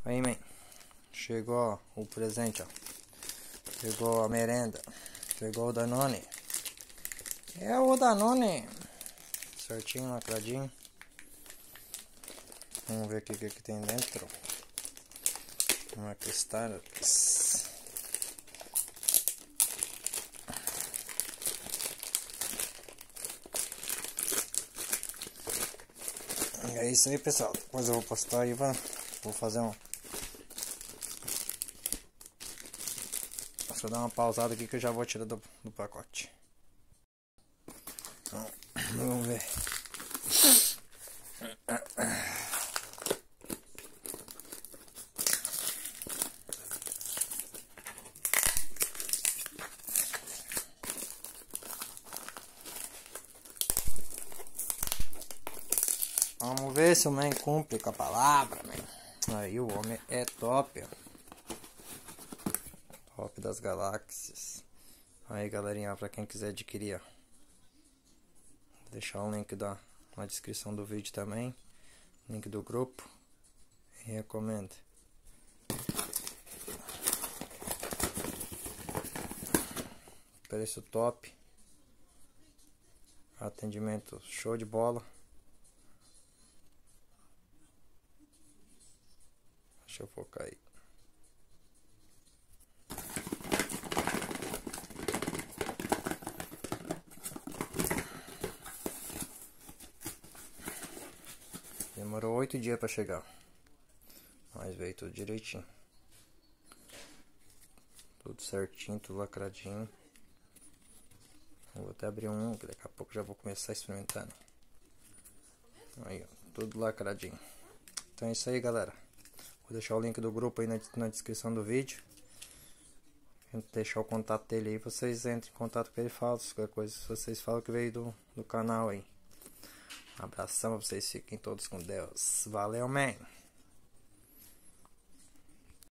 Aí, man. Chegou o presente, ó. Chegou a merenda. Chegou o Danone. É o Danone. Certinho, lacradinho. Vamos ver aqui o que tem dentro. Uma cristal. É isso aí, pessoal. Depois eu vou postar aí, vou fazer um... Deixa eu dar uma pausada aqui que eu já vou tirar do pacote. Então, vamos ver. Vamos ver se o man cumpre com a palavra, man. Aí o homem é top, ó. Top das galáxias. Aí, galerinha, pra quem quiser adquirir, ó. Vou deixar o link na descrição do vídeo também. Link do grupo. E recomendo. Preço top. Atendimento show de bola. Deixa eu focar aí. Demorou 8 dias pra chegar. Mas veio tudo direitinho. Tudo certinho, tudo lacradinho. Vou até abrir um, que daqui a pouco já vou começar experimentando. Aí, ó, tudo lacradinho. Então é isso aí, galera. Vou deixar o link do grupo aí na descrição do vídeo. Vou deixar o contato dele aí. Vocês entrem em contato com ele e falam qualquer coisa. Vocês falam que veio do canal aí. Um abração pra vocês. Fiquem todos com Deus. Valeu, man.